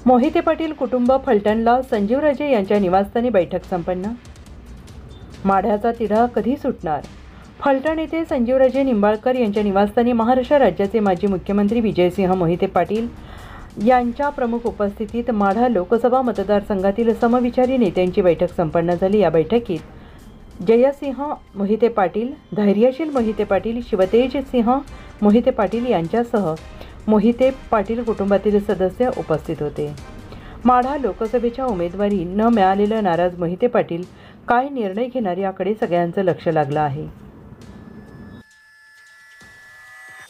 मोहिते पाटील कुटुंब फलटणला संजीवराजे यांच्या निवासस्थानी बैठक संपन्न। माढ्याचा तिढा कधी सुटणार? फलटण येथे संजीवराजे निंबाळकर यांच्या निवासस्थानी महाराष्ट्र राज्याचे माजी मुख्यमंत्री विजयसिंह मोहिते पाटील यांच्या प्रमुख उपस्थितीत माढा लोकसभा मतदारसंघातील समविचारी नेत्यांची बैठक संपन्न झाली। या बैठकीत जयसिंह मोहिते पाटील, धैर्यशील मोहिते पाटील, शिवतेज सिंह मोहिते पाटील यांच्यासह मोहिते पाटील कुटुंबातील सदस्य उपस्थित होते। माढा लोकसभेच्या उमेदवारी न मिळालेल्या नाराज मोहिते पाटील काय निर्णय घेणार याकडे सगळ्यांचं लक्ष लागलं आहे।